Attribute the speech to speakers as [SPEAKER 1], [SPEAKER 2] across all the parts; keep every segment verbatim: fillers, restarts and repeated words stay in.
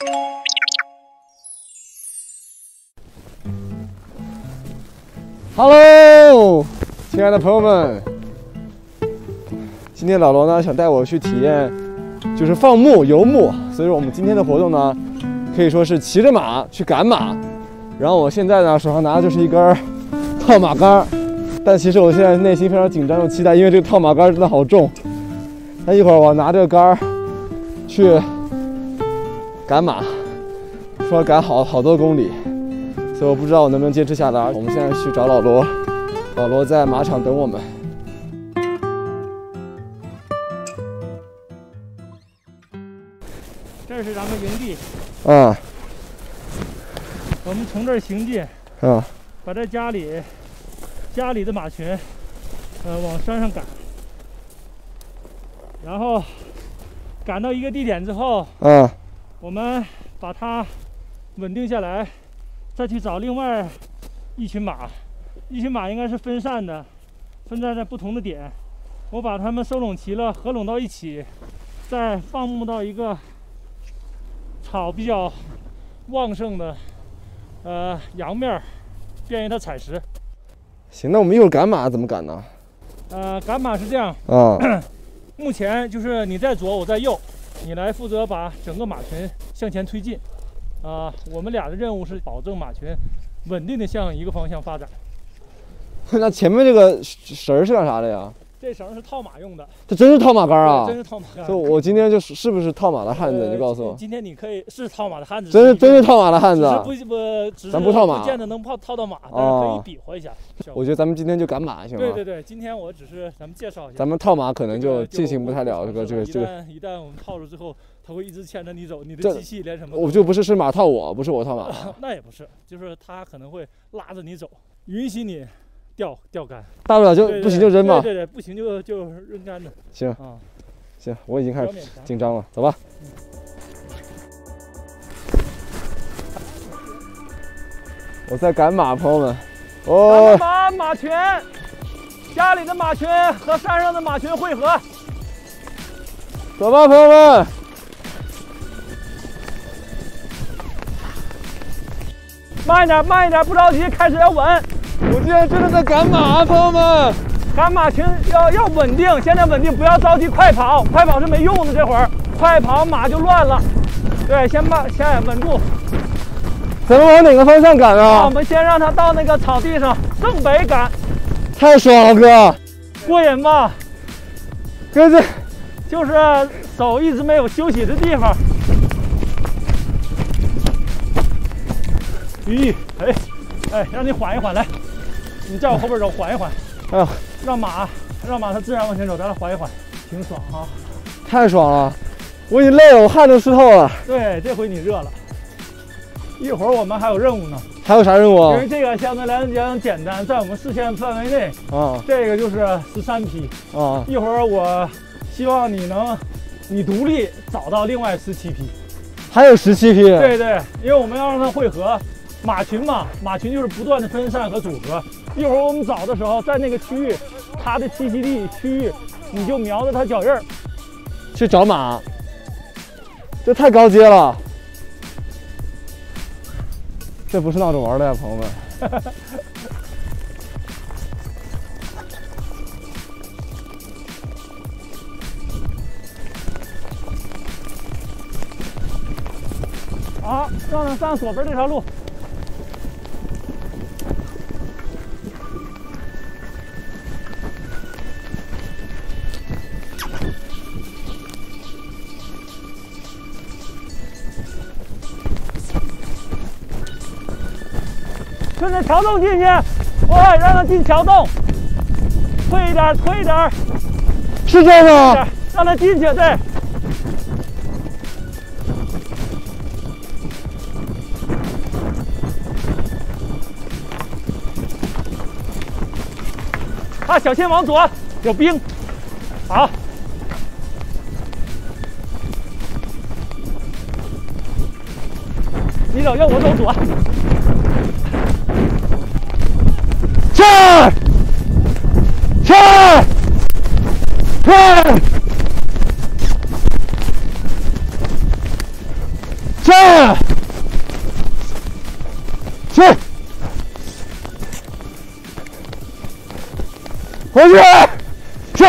[SPEAKER 1] Hello， 亲爱的朋友们，今天老罗呢想带我去体验，就是放牧游牧，所以说我们今天的活动呢，可以说是骑着马去赶马。然后我现在呢手上拿的就是一根套马杆，但其实我现在内心非常紧张又期待，因为这个套马杆真的好重。那一会儿我拿这个杆去赶马，说要赶好好多公里。 所以我不知道我能不能坚持下来。我们现在去找老罗，老罗在马场等我们。
[SPEAKER 2] 这是咱们营地。
[SPEAKER 1] 嗯。
[SPEAKER 2] 我们从这儿行进。
[SPEAKER 1] 嗯。
[SPEAKER 2] 把这家里家里的马群，呃，往山上赶。然后赶到一个地点之后，
[SPEAKER 1] 嗯，
[SPEAKER 2] 我们把它稳定下来。 再去找另外一群马，一群马应该是分散的，分散在不同的点。我把它们收拢齐了，合拢到一起，再放牧到一个草比较旺盛的呃阳面，便于它采食。
[SPEAKER 1] 行，那我们一会儿赶马怎么赶呢？
[SPEAKER 2] 呃，赶马是这样，
[SPEAKER 1] 啊，
[SPEAKER 2] 目前就是你在左，我在右，你来负责把整个马群向前推进。 啊、呃，我们俩的任务是保证马群稳定的向一个方向发展。
[SPEAKER 1] 那前面这个绳儿是干啥的呀？
[SPEAKER 2] 这绳是套马用的。
[SPEAKER 1] 这真是套马杆啊！
[SPEAKER 2] 真是套马杆。
[SPEAKER 1] 就我今天就是是不是套马的汉子？
[SPEAKER 2] 呃、
[SPEAKER 1] 你告诉我。
[SPEAKER 2] 今天你可以是套马的汉子。
[SPEAKER 1] 真是真是套马的汉子。
[SPEAKER 2] 只是不不，只是
[SPEAKER 1] 咱不套马，
[SPEAKER 2] 不见得能套套到马，但是可以比划一下。哦、
[SPEAKER 1] 我觉得咱们今天就赶马行吗？
[SPEAKER 2] 对对对，今天我只是咱们介绍一下。
[SPEAKER 1] 咱们套马可能就进行不太了，这个这个这个。
[SPEAKER 2] 一旦我们套住之后。 它会一直牵着你走，你的机器连什么？
[SPEAKER 1] 我就不是是马套我，不是我套马。
[SPEAKER 2] 那也不是，就是它可能会拉着你走，允许你钓钓竿。
[SPEAKER 1] 大不了就不行就扔吧。
[SPEAKER 2] 对对对，不行就就扔竿的。
[SPEAKER 1] 行
[SPEAKER 2] 啊，
[SPEAKER 1] 行，我已经开始紧张了，走吧。嗯、我在赶马，朋友们。
[SPEAKER 2] 哦。马马群，家里的马群和山上的马群汇合。
[SPEAKER 1] 走吧，朋友们！
[SPEAKER 2] 慢一点，慢一点，不着急，开始要稳。
[SPEAKER 1] 我今天真的在赶马，朋友们！
[SPEAKER 2] 赶马群要要稳定，现在稳定，不要着急快跑，快跑是没用的。这会儿快跑马就乱了。对，先慢，先稳住。
[SPEAKER 1] 咱们往哪个方向赶啊？
[SPEAKER 2] 我们先让它到那个草地上，正北赶。
[SPEAKER 1] 太爽了，哥！
[SPEAKER 2] 过瘾吧？
[SPEAKER 1] 哥这。
[SPEAKER 2] 就是手一直没有休息的地方。咦，哎，哎，让你缓一缓，来，你在我后边走，缓一缓。
[SPEAKER 1] 哎呦，
[SPEAKER 2] 让马，让马它自然往前走，咱俩缓一缓，挺爽哈。
[SPEAKER 1] 太爽了，我已经累了，我汗都湿透了。
[SPEAKER 2] 对，这回你热了。一会儿我们还有任务呢。
[SPEAKER 1] 还有啥任务啊？
[SPEAKER 2] 因为这个相对来讲简单，在我们视线范围内。
[SPEAKER 1] 啊。
[SPEAKER 2] 这个就是十三匹。
[SPEAKER 1] 啊。
[SPEAKER 2] 一会儿我。 希望你能，你独立找到另外十七匹，
[SPEAKER 1] 还有十七匹。
[SPEAKER 2] 对对，因为我们要让它汇合，马群嘛，马群就是不断的分散和组合。一会儿我们找的时候，在那个区域，它的栖息地区域，你就瞄着它脚印儿
[SPEAKER 1] 去找马。这太高阶了，这不是闹着玩的呀，朋友们。
[SPEAKER 2] 好，让它上左边这条路。顺着桥洞进去，喂，让它进桥洞，退一点，退一点，
[SPEAKER 1] 是这吗？
[SPEAKER 2] 让它进去，对。 啊，小心往左，有冰。好，你走右，我走左。
[SPEAKER 1] 去，去，去，去！ 去，回去，去。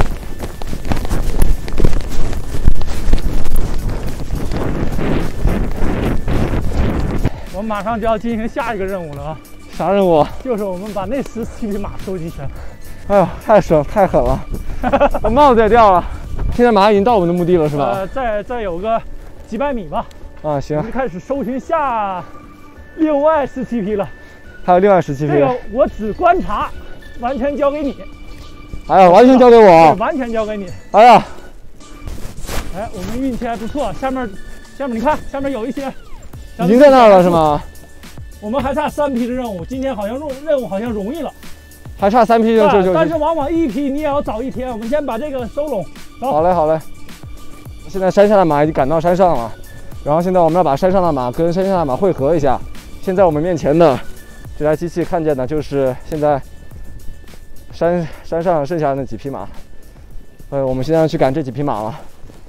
[SPEAKER 2] 我们马上就要进行下一个任务了啊！
[SPEAKER 1] 啥任务？
[SPEAKER 2] 就是我们把那十七匹马收集全。
[SPEAKER 1] 哎呦，太省太狠了，我帽子也掉了。现在马上已经到我们的目的了，是吧？
[SPEAKER 2] 呃，再再有个几百米吧。
[SPEAKER 1] 啊，行。
[SPEAKER 2] 我们就开始搜寻下另外十七匹了。
[SPEAKER 1] 还有另外十七匹。
[SPEAKER 2] 这个我只观察，完全交给你。
[SPEAKER 1] 哎呀，完全交给我。
[SPEAKER 2] 完全交给你。
[SPEAKER 1] 哎呀，
[SPEAKER 2] 哎，我们运气还不错。下面，下面你看，下面有一些。
[SPEAKER 1] 已经在那儿了是吗？
[SPEAKER 2] 我们还差三批的任务，今天好像任任务好像容易了。
[SPEAKER 1] 还差三批就就就。
[SPEAKER 2] 但是往往一批你也要找一天。我们先把这个收拢。
[SPEAKER 1] 好嘞，好嘞。现在山下的马已经赶到山上了，然后现在我们要把山上的马跟山下的马汇合一下。现在我们面前的这台机器看见的就是现在山山上剩下的那几匹马。呃，我们现在要去赶这几匹马了。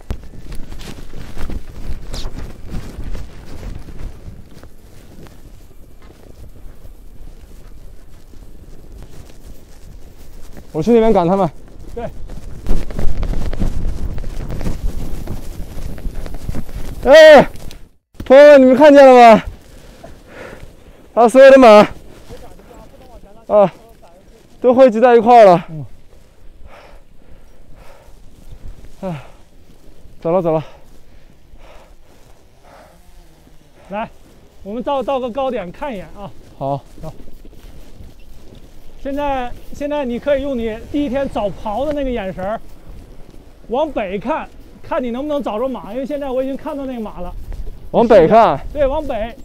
[SPEAKER 1] 我去那边赶他们。
[SPEAKER 2] 对。
[SPEAKER 1] 哎，朋友们，你们看见了吗？他所有的马啊，都汇集在一块儿了。嗯。哎，走了走了。
[SPEAKER 2] 来，我们到到个高点看一眼啊。
[SPEAKER 1] 好。
[SPEAKER 2] 走。现在，现在你可以用你第一天找刨的那个眼神儿，往北看，看你能不能找着马。因为现在我已经看到那个马了。
[SPEAKER 1] 往北看。
[SPEAKER 2] 对，往北。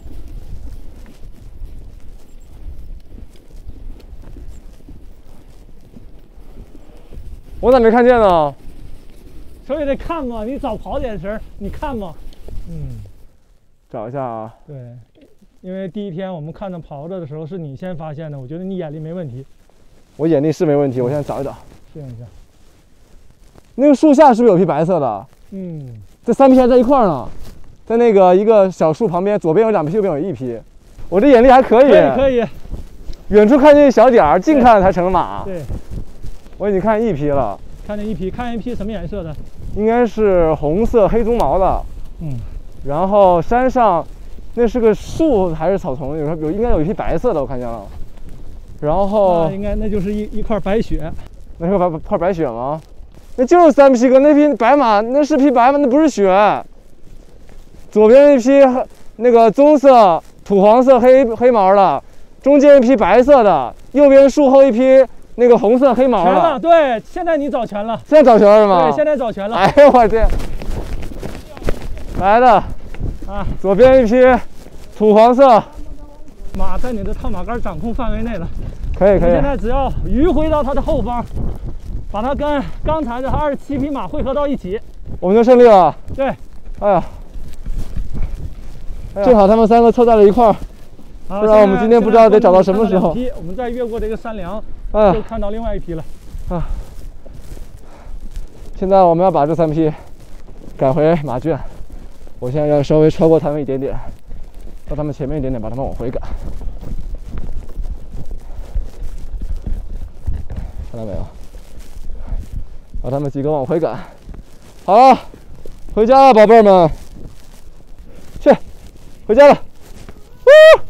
[SPEAKER 1] 我咋没看见呢？
[SPEAKER 2] 所以得看嘛，你找刨的眼神儿，你看嘛。嗯。
[SPEAKER 1] 找一下啊。
[SPEAKER 2] 对。因为第一天我们看到狍子的时候是你先发现的，我觉得你眼力没问题。
[SPEAKER 1] 我眼力是没问题，我现在找一找。
[SPEAKER 2] 试一下。
[SPEAKER 1] 那个树下是不是有匹白色的？
[SPEAKER 2] 嗯。
[SPEAKER 1] 这三匹还在一块儿呢，在那个一个小树旁边，左边有两匹，右边有一匹。我这眼力还可以。
[SPEAKER 2] 可以可以。
[SPEAKER 1] 远处看见一小点儿，近看才成马。
[SPEAKER 2] 对。
[SPEAKER 1] 我已经看见一匹了。
[SPEAKER 2] 看见一匹，看见一匹什么颜色的？
[SPEAKER 1] 应该是红色黑鬃毛的。
[SPEAKER 2] 嗯。
[SPEAKER 1] 然后山上。那是个树还是草丛？有有应该有一匹白色的，我看见了。然后
[SPEAKER 2] 那应该那就是一一块白雪。
[SPEAKER 1] 那是个白块白雪吗？那就是三匹哥，那匹白马那是匹白马，那不是雪。左边一匹那个棕色、土黄色、黑黑毛的，中间一匹白色的，右边树后一匹那个红色黑毛的。
[SPEAKER 2] 全了，对，现在你找全了。
[SPEAKER 1] 现在找全了是吗？
[SPEAKER 2] 对，现在找全了。
[SPEAKER 1] 哎呦我天！来的。啊，左边一匹土黄色
[SPEAKER 2] 马在你的套马杆掌控范围内了，
[SPEAKER 1] 可以可以。
[SPEAKER 2] 现在只要迂回到它的后方，把它跟刚才的二十七匹马汇合到一起，
[SPEAKER 1] 我们就胜利了。
[SPEAKER 2] 对，
[SPEAKER 1] 哎呀，正好他们三个凑在了一块儿，不然我们今天不知道得找到什么时候。
[SPEAKER 2] 我们再越过这个山梁，哎，就看到另外一匹了。啊，
[SPEAKER 1] 现在我们要把这三匹赶回马圈。我现在要稍微超过他们一点点，到他们前面一点点，把他们往回赶。看到没有？把他们几个往回赶。好了，回家了，宝贝儿们，去，回家了。呜。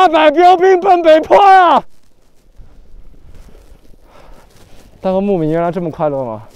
[SPEAKER 1] 八百标兵奔北坡呀！当个牧民原来这么快乐吗？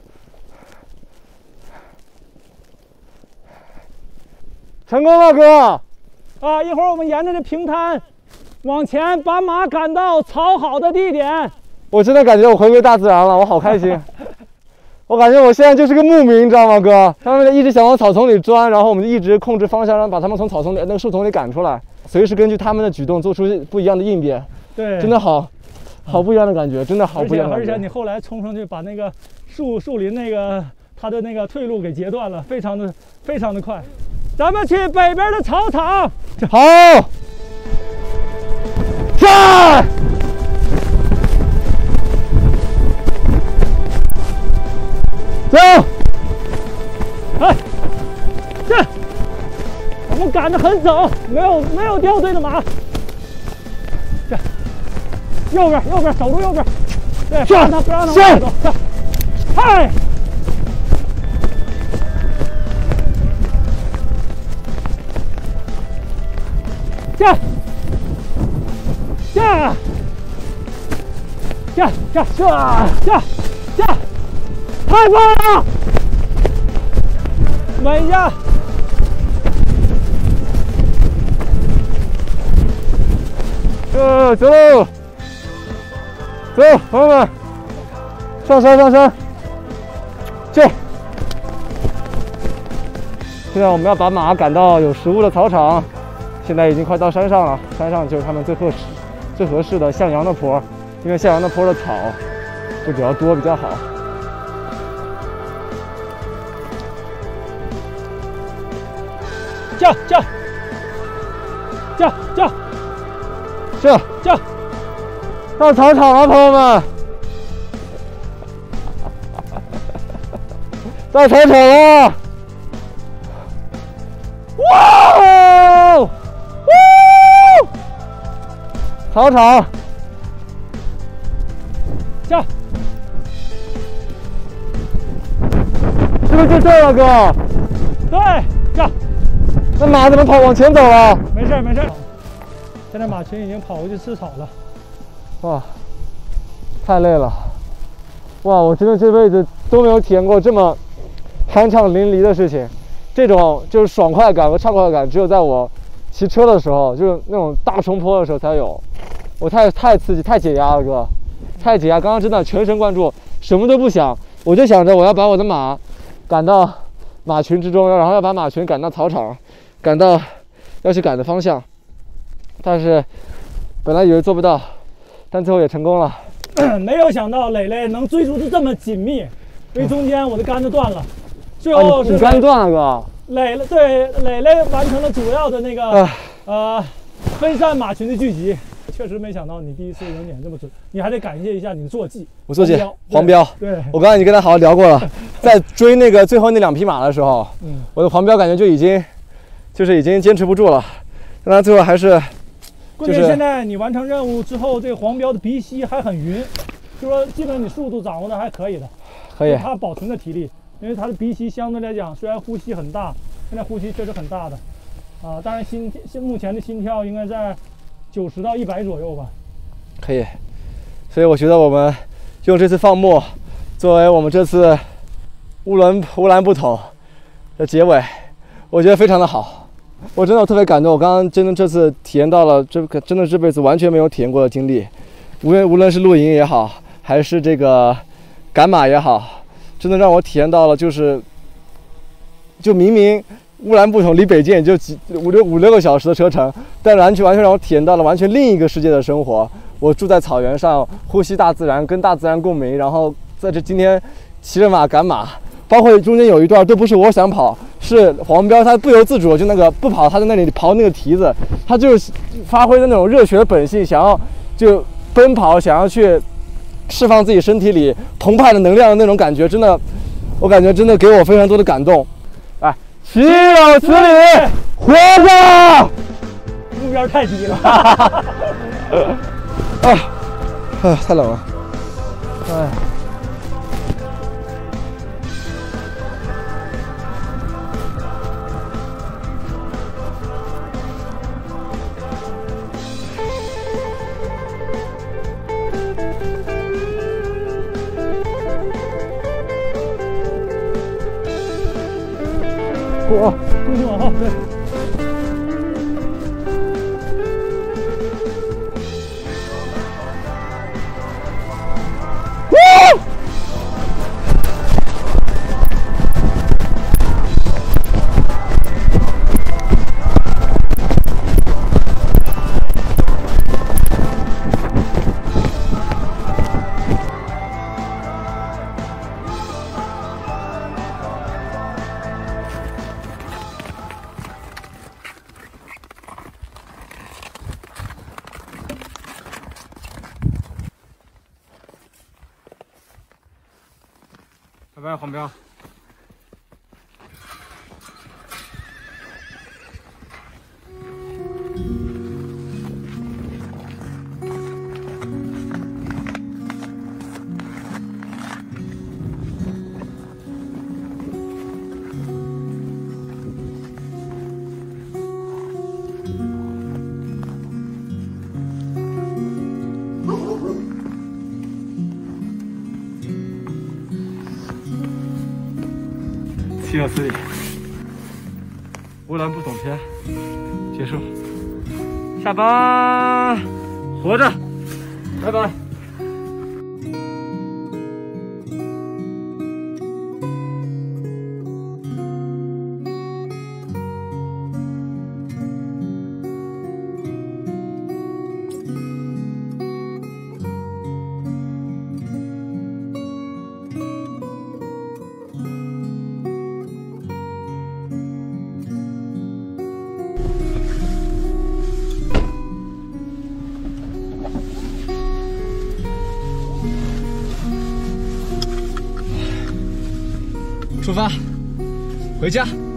[SPEAKER 1] 成功了，哥！
[SPEAKER 2] 啊，一会儿我们沿着这平滩往前，把马赶到草好的地点。
[SPEAKER 1] 我真的感觉我回归大自然了，我好开心。我感觉我现在就是个牧民，你知道吗，哥？他们一直想往草丛里钻，然后我们就一直控制方向，让把他们从草丛里、那个树丛里赶出来，随时根据他们的举动做出不一样的应变。
[SPEAKER 2] 对，
[SPEAKER 1] 真的好，好不一样的感觉，真的好不一样的感觉。
[SPEAKER 2] 而且而且你后来冲上去把那个树树林那个它的那个退路给截断了，非常的非常的快。咱们去北边的草场。
[SPEAKER 1] 好，站！走！
[SPEAKER 2] 哎，这我们赶着很走，没有没有掉队的马。这右边右边守住右边，对，不让他不让他往走。嗨！下下下下下下下！太棒了！稳一下。
[SPEAKER 1] 呃，走喽！走，朋友们，上山上山！去！现在我们要把马赶到有食物的草场。现在已经快到山上了，山上就是他们最合适、最合适的向阳的坡，因为向阳的坡的草会比较多，比较好。
[SPEAKER 2] 叫叫叫叫
[SPEAKER 1] 是
[SPEAKER 2] 叫，
[SPEAKER 1] 到草场了，朋友们，到草场了！哇！呜！草场，
[SPEAKER 2] 叫，
[SPEAKER 1] 是不是就这了，哥？
[SPEAKER 2] 对，叫。
[SPEAKER 1] 那马怎么跑往前走了？
[SPEAKER 2] 没事没事，现在马群已经跑回去吃草了。
[SPEAKER 1] 哇，太累了！哇，我真的这辈子都没有体验过这么酣畅淋漓的事情。这种就是爽快感和畅快感，只有在我骑车的时候，就是那种大冲坡的时候才有。我太太刺激，太解压了，哥，太解压！刚刚真的全神贯注，什么都不想，我就想着我要把我的马赶到马群之中，然后要把马群赶到草场。赶到要去赶的方向，但是本来以为做不到，但最后也成功了。
[SPEAKER 2] 没有想到磊磊能追逐的这么紧密，因为中间我的杆子断了，最后是、
[SPEAKER 1] 啊、你, 你杆断了，哥。
[SPEAKER 2] 磊磊对磊磊完成了主要的那个、啊、呃分散马群的聚集。确实没想到你第一次能撵这么准，你还得感谢一下你的坐骑。
[SPEAKER 1] 我坐骑黄标，
[SPEAKER 2] 对，
[SPEAKER 1] 我刚才已经跟他好好聊过了。在追那个最后那两匹马的时候，嗯，我的黄标感觉就已经。就是已经坚持不住了，但他最后还是。
[SPEAKER 2] 关键现在你完成任务之后，这个黄标的鼻息还很匀，就说基本你速度掌握的还可以的，
[SPEAKER 1] 可以。
[SPEAKER 2] 他保存的体力，因为他的鼻息相对来讲虽然呼吸很大，现在呼吸确实很大的，啊，当然心现目前的心跳应该在九十到一百左右吧。
[SPEAKER 1] 可以，所以我觉得我们用这次放牧作为我们这次乌兰乌兰布统的结尾，我觉得非常的好。我真的特别感动，我刚刚真的这次体验到了这个真的这辈子完全没有体验过的经历，无论无论是露营也好，还是这个赶马也好，真的让我体验到了，就是就明明乌兰布统离北京也就几五六五六个小时的车程，但完全完全让我体验到了完全另一个世界的生活。我住在草原上，呼吸大自然，跟大自然共鸣，然后在这今天骑着马赶马。包括中间有一段都不是我想跑，是黄标他不由自主就那个不跑，他在那里刨那个蹄子，他就是发挥的那种热血的本性，想要就奔跑，想要去释放自己身体里澎湃的能量的那种感觉，真的，我感觉真的给我非常多的感动。哎，岂有此理，活着！
[SPEAKER 2] 目标太低了。
[SPEAKER 1] 啊啊，太冷了，哎。 哇，
[SPEAKER 2] 重心往后，对。
[SPEAKER 1] 拜拜，黄彪。七月四里，乌兰布总篇结束，下班，活着，拜拜。出发，回家。